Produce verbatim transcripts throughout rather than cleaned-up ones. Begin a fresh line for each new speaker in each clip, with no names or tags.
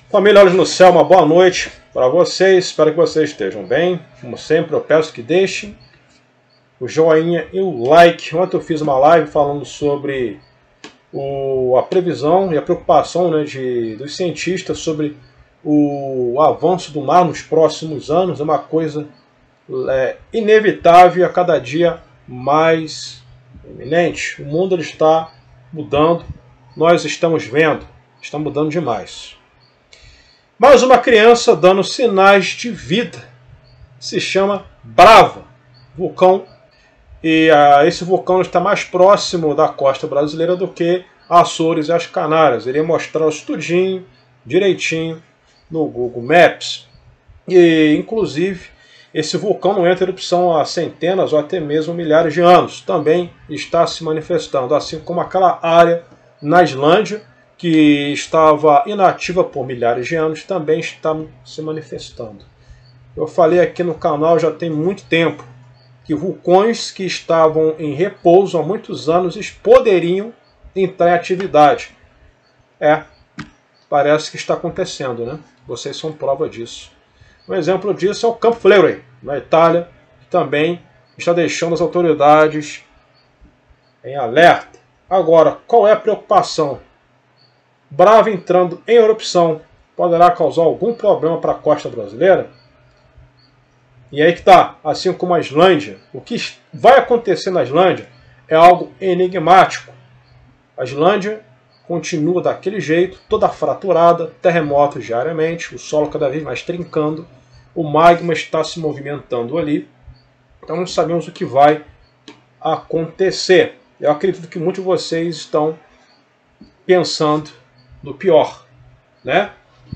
Família Olhos no Céu, uma boa noite para vocês, espero que vocês estejam bem. Como sempre, eu peço que deixem o joinha e o like. Ontem eu fiz uma live falando sobre o, a previsão e a preocupação, né, de, dos cientistas sobre o, o avanço do mar nos próximos anos. É uma coisa é, inevitável e a cada dia mais iminente. O mundo ele está mudando, nós estamos vendo, está mudando demais. Mais uma criança dando sinais de vida. Se chama Brava, vulcão. E ah, esse vulcão está mais próximo da costa brasileira do que Açores e as Canárias. Irei mostrar isso tudinho, direitinho, no Google Maps. E, inclusive, esse vulcão não entra em erupção há centenas ou até mesmo milhares de anos. Também está se manifestando, assim como aquela área na Islândia, que estava inativa por milhares de anos, também está se manifestando. Eu falei aqui no canal já tem muito tempo que vulcões que estavam em repouso há muitos anos poderiam entrar em atividade. É, parece que está acontecendo, né? Vocês são prova disso. Um exemplo disso é o Campo Fleury, na Itália, que também está deixando as autoridades em alerta. Agora, qual é a preocupação? Brava entrando em erupção poderá causar algum problema para a costa brasileira? E aí que está, assim como a Islândia, o que vai acontecer na Islândia é algo enigmático. A Islândia continua daquele jeito, toda fraturada, terremotos diariamente, o solo cada vez mais trincando, o magma está se movimentando ali, então não sabemos o que vai acontecer. Eu acredito que muitos de vocês estão pensando no pior, né?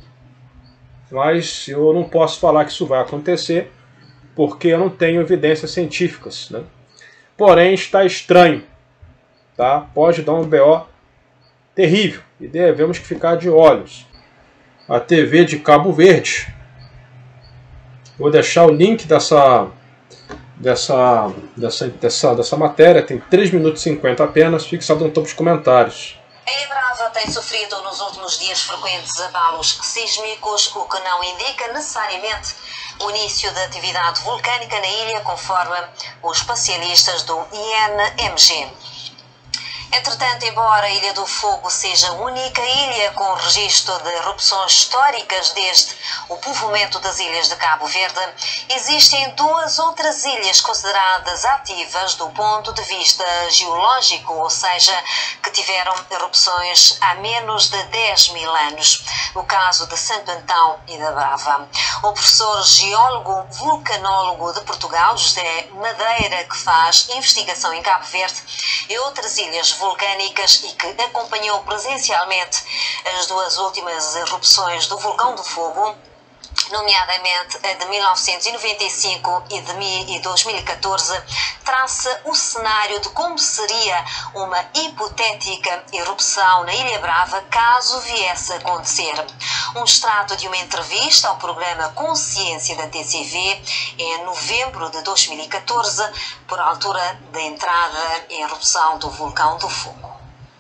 Mas eu não posso falar que isso vai acontecer porque eu não tenho evidências científicas, né? Porém está estranho, tá? Pode dar um B O terrível e devemos ficar de olhos. A T V de Cabo Verde, vou deixar o link dessa dessa dessa dessa, dessa matéria, tem três minutos e cinquenta apenas, fixado no topo dos comentários.
A Ilha Brava tem sofrido nos últimos dias frequentes abalos sísmicos, o que não indica necessariamente o início da atividade vulcânica na ilha, conforme os especialistas do I N M G. Entretanto, embora a Ilha do Fogo seja a única ilha com registro de erupções históricas desde o povoamento das ilhas de Cabo Verde, existem duas outras ilhas consideradas ativas do ponto de vista geológico, ou seja, que tiveram erupções há menos de dez mil anos. O caso de Santo Antão e da Brava. O professor geólogo vulcanólogo de Portugal, José Madeira, que faz investigação em Cabo Verde e outras ilhas vulcânicas e que acompanhou presencialmente as duas últimas erupções do Vulcão do Fogo, nomeadamente a de mil novecentos e noventa e cinco e de dois mil e catorze, traça o cenário de como seria uma hipotética erupção na Ilha Brava caso viesse a acontecer. Um extrato de uma entrevista ao programa Consciência da T C V em novembro de dois mil e catorze, por altura da entrada em erupção do Vulcão do Fogo.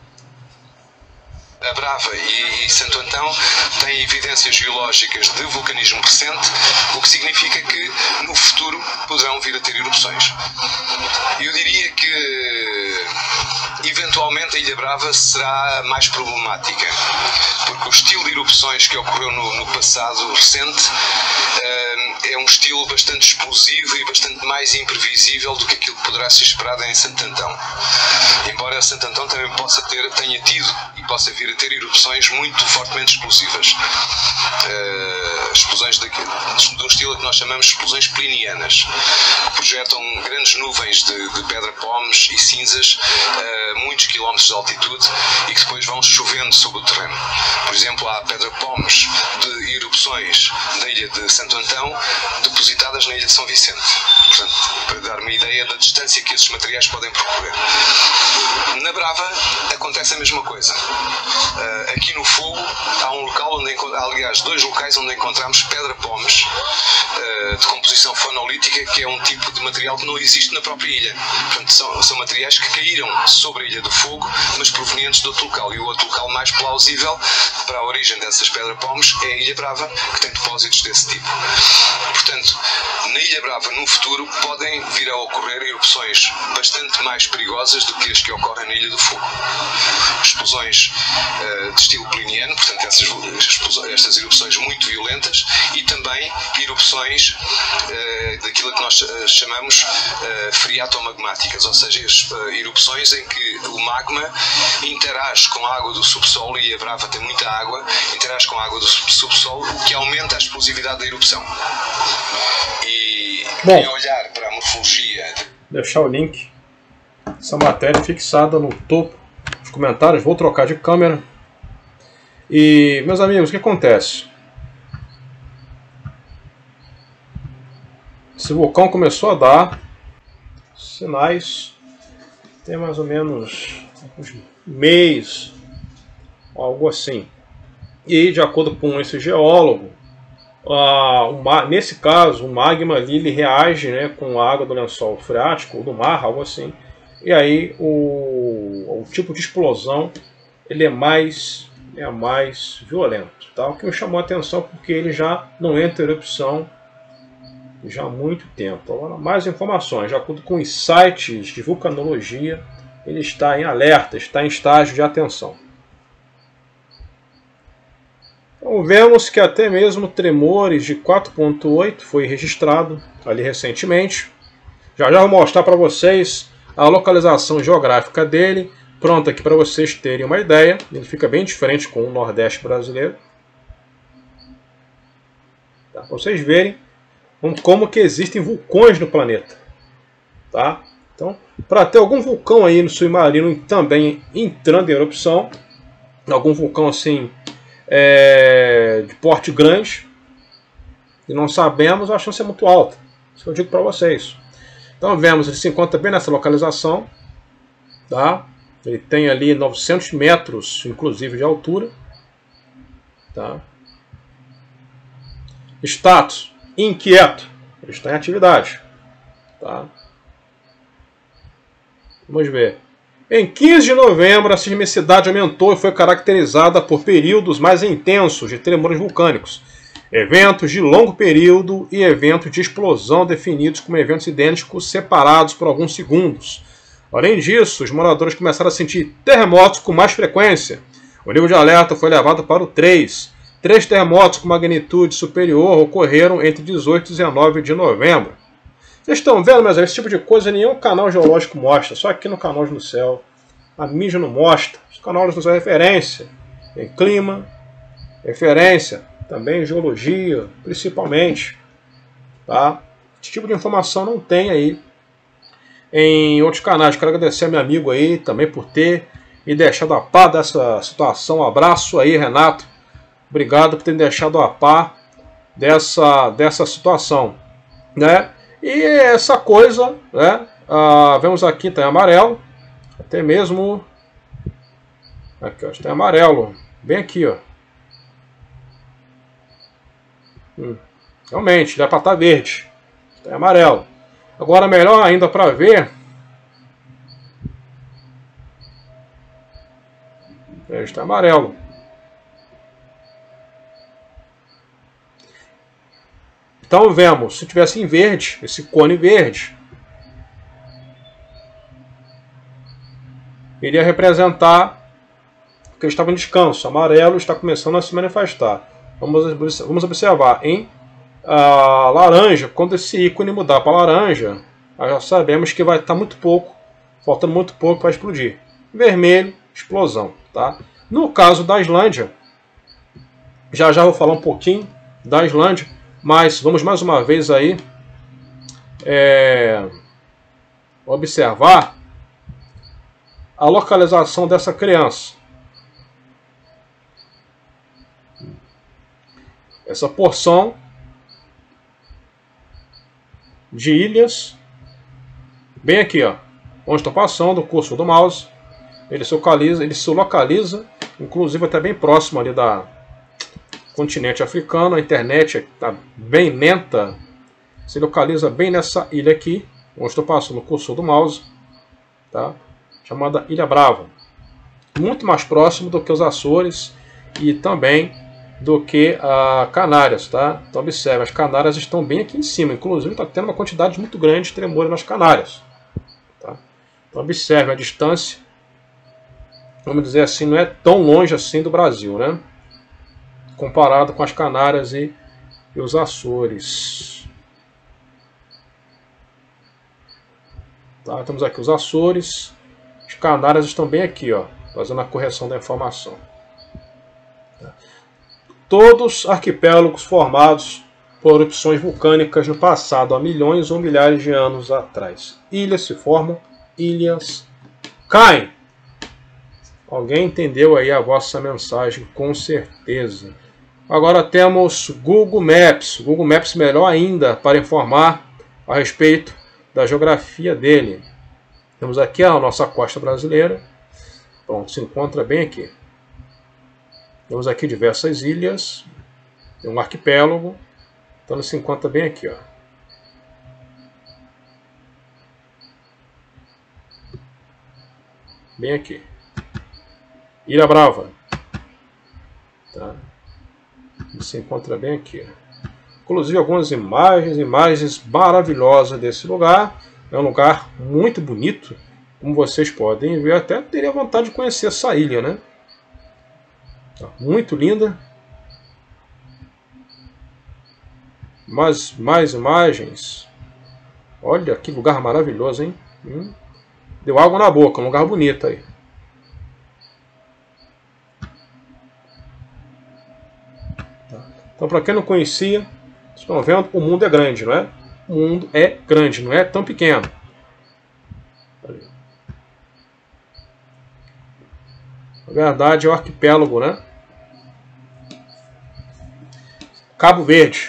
A Brava e, e Santo Antão têm evidências geológicas de vulcanismo recente, o que significa que no futuro poderão vir a ter erupções. Eu diria que eventualmente a Ilha Brava será mais problemática, porque o estilo de erupções que ocorreu no, no passado recente uh, é um estilo bastante explosivo e bastante mais imprevisível do que aquilo que poderá ser esperado em Santo Antão. Embora Santo Antão também possa ter, tenha tido e possa vir a ter erupções muito fortemente explosivas. Uh, explosões de, de um estilo que nós chamamos de explosões plinianas, que projetam grandes nuvens de, de pedra-pomes e cinzas a muitos quilómetros de altitude e que depois vão chovendo sobre o terreno. Por exemplo, há pedra-pomes de erupções da ilha de Santo Antão depositadas na ilha de São Vicente. Portanto, para dar uma ideia da distância que esses materiais podem percorrer. Na Brava acontece a mesma coisa. Uh, aqui no Fogo há um local onde, aliás, dois locais onde encontramos pedra-pomes uh, de composição fonolítica, que é um tipo de material que não existe na própria ilha. Portanto, são, são materiais que caíram sobre a Ilha do Fogo, mas provenientes de outro local. E o outro local mais plausível para a origem dessas pedra-pomes é a Ilha Brava, que tem depósitos desse tipo. Portanto, na Ilha Brava, no futuro, podem vir a ocorrer erupções bastante mais perigosas do que as que ocorrem na Ilha do Fogo. Explosões uh, de estilo pliniano, portanto, essas, estas erupções muito violentas, e também erupções uh, daquilo que nós uh, chamamos uh, friatomagmáticas, ou seja, uh, erupções em que o magma interage com a água do subsolo, e a Brava tem muita água, interage com a água do subsolo, o que aumenta a explosividade da erupção. E
Bom,
em olhar para a morfologia...
Deixar o link, essa matéria fixada no topo dos comentários. Vou trocar de câmera. E, meus amigos, o que acontece? Esse vulcão começou a dar sinais, tem mais ou menos uns mês, algo assim. E, de acordo com esse geólogo, ah, uma, nesse caso, o magma ali ele reage, né, com a água do lençol freático, ou do mar, algo assim. E aí o, o tipo de explosão ele é mais, é mais violento. Tá? O que me chamou a atenção porque ele já não entra em erupção já há muito tempo. Agora, mais informações. De acordo com os sites de vulcanologia, ele está em alerta, está em estágio de atenção. Então, vemos que até mesmo tremores de quatro ponto oito foi registrado ali recentemente. Já já vou mostrar para vocês a localização geográfica dele. Pronto aqui para vocês terem uma ideia. Ele fica bem diferente com o Nordeste brasileiro. Tá? Para vocês verem como que existem vulcões no planeta. Tá? Então, para ter algum vulcão aí no submarino também entrando em erupção, algum vulcão assim é, de porte grande, e não sabemos, a chance é muito alta. Isso eu digo para vocês. Então vemos, ele se encontra bem nessa localização. Tá? Ele tem ali novecentos metros, inclusive, de altura. Tá? Status inquieto. Ele está em atividade. Tá? Vamos ver. Em quinze de novembro, a sismicidade aumentou e foi caracterizada por períodos mais intensos de tremores vulcânicos, eventos de longo período e eventos de explosão definidos como eventos idênticos separados por alguns segundos. Além disso, os moradores começaram a sentir terremotos com mais frequência. O nível de alerta foi elevado para o três. Três terremotos com magnitude superior ocorreram entre dezoito e dezenove de novembro. Vocês estão vendo, mas esse tipo de coisa nenhum canal geológico mostra, só aqui no canal no Céu. A mídia não mostra. Os canais nos dão referência em clima, referência também em geologia, principalmente. Tá? Esse tipo de informação não tem aí em outros canais. Quero agradecer a meu amigo aí também por ter me deixado a par dessa situação. Um abraço aí, Renato. Obrigado por ter me deixado a par dessa, dessa situação. Né? E essa coisa, né? Ah, vemos aqui, tem amarelo, até mesmo, aqui ó, tem amarelo, bem aqui, ó. Hum, realmente, dá para estar verde, tem amarelo. Agora, melhor ainda para ver, está amarelo. Então vemos, se tivesse em verde, esse cone verde, iria representar que ele estava em descanso. Amarelo está começando a se manifestar. Vamos, vamos observar em a laranja, quando esse ícone mudar para laranja, já sabemos que vai estar muito pouco, faltando muito pouco para explodir. Vermelho, explosão. Tá? No caso da Islândia, já já vou falar um pouquinho da Islândia. Mas vamos mais uma vez aí é, observar a localização dessa criança. Essa porção de ilhas, bem aqui, ó, onde estou passando o cursor do mouse, ele se localiza, ele se localiza, inclusive até bem próximo ali da continente africano. A internet está bem lenta, se localiza bem nessa ilha aqui, onde estou passando o cursor do mouse, tá? Chamada Ilha Brava. Muito mais próximo do que os Açores e também do que a Canárias, tá? Então observe, as Canárias estão bem aqui em cima, inclusive está tendo uma quantidade muito grande de tremores nas Canárias, tá? Então observe a distância, vamos dizer assim, não é tão longe assim do Brasil, né? Comparado com as Canárias e, e os Açores. Tá, temos aqui os Açores, as Canárias estão bem aqui, ó, fazendo a correção da informação. Tá. Todos arquipélagos formados por erupções vulcânicas no passado, há milhões ou milhares de anos atrás. Ilhas se formam, ilhas caem. Alguém entendeu aí a vossa mensagem, com certeza. Agora temos Google Maps. Google Maps melhor ainda para informar a respeito da geografia dele. Temos aqui a nossa costa brasileira. Pronto, se encontra bem aqui. Temos aqui diversas ilhas. Tem um arquipélago. Então ele se encontra bem aqui, ó. Bem aqui. Ilha Brava. Tá? Ele se encontra bem aqui. Inclusive algumas imagens, imagens maravilhosas desse lugar. É um lugar muito bonito, como vocês podem ver. Até teria vontade de conhecer essa ilha, né? Muito linda. Mas mais imagens. Olha que lugar maravilhoso, hein? Hum. Deu água na boca, um lugar bonito aí. Então, para quem não conhecia, vocês estão vendo, o mundo é grande, não é? O mundo é grande, não é tão pequeno. Na verdade, é o arquipélago, né? Cabo Verde.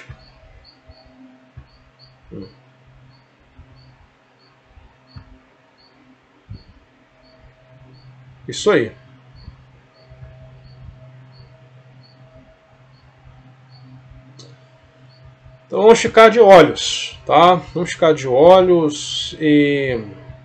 Isso aí. Então vamos ficar de olhos, tá? Vamos ficar de olhos e...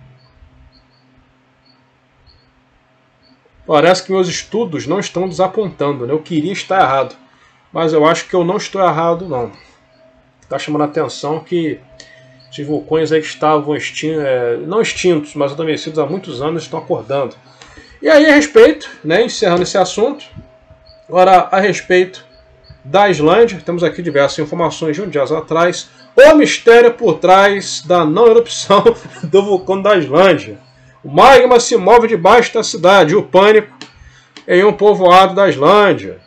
Parece que meus estudos não estão desapontando, né? Eu queria estar errado, mas eu acho que eu não estou errado, não. Está chamando a atenção que esses vulcões aí que estavam extintos, é, não extintos, mas adormecidos há muitos anos, estão acordando. E aí, a respeito, né, encerrando esse assunto, agora a respeito da Islândia, temos aqui diversas informações de um dia atrás. O mistério por trás da não erupção do vulcão da Islândia. O magma se move debaixo da cidade. O pânico em um povoado da Islândia.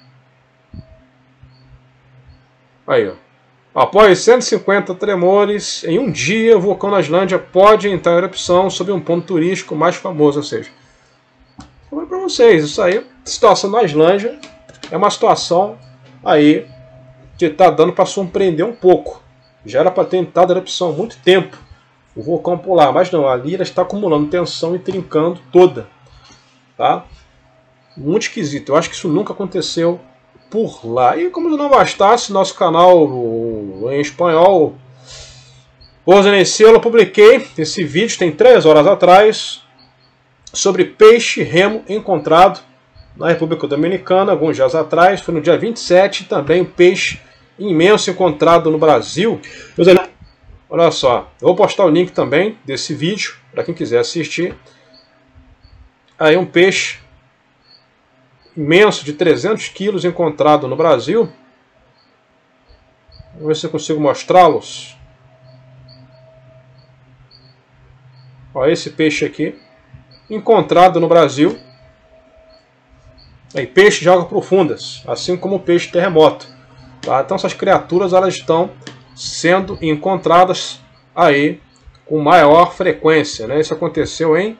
Aí, ó. Após cento e cinquenta tremores em um dia, o vulcão da Islândia pode entrar em erupção sob um ponto turístico mais famoso. Ou seja, vou para vocês, isso aí, a situação da Islândia é uma situação aí que está dando para surpreender um pouco. Já era para ter entrado em erupção há muito tempo o vulcão polar, mas não, ali ela está acumulando tensão e trincando toda, tá? Muito esquisito, eu acho que isso nunca aconteceu por lá. E como não bastasse, nosso canal em espanhol, hoje nem selo, eu publiquei esse vídeo, tem três horas atrás, sobre peixe remo encontrado na República Dominicana, alguns dias atrás, foi no dia vinte e sete, também um peixe imenso encontrado no Brasil. Olha só, eu vou postar o link também desse vídeo, para quem quiser assistir. Aí um peixe imenso de trezentos quilos encontrado no Brasil. Vamos ver se eu consigo mostrá-los. Olha esse peixe aqui, encontrado no Brasil. Aí, peixe de águas profundas, assim como o peixe terremoto. Tá? Então essas criaturas elas estão sendo encontradas aí com maior frequência, né? Isso aconteceu em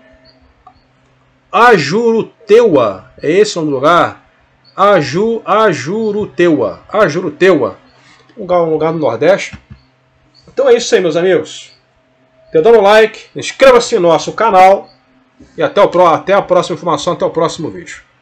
Ajuruteua. É esse o nome do lugar? Aju, Ajuruteua. Ajuruteua. Um lugar, um lugar do Nordeste. Então é isso aí, meus amigos. Dando like, inscreva-se no nosso canal. E até, o, até a próxima informação, até o próximo vídeo.